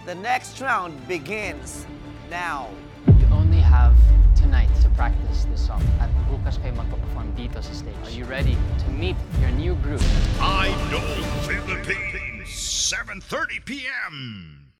The next round begins now. You only have tonight to practice this song at bukas kayo magpa-perform dito sa stage. Are you ready to meet your new group? Idol Philippines, 7:30 p.m.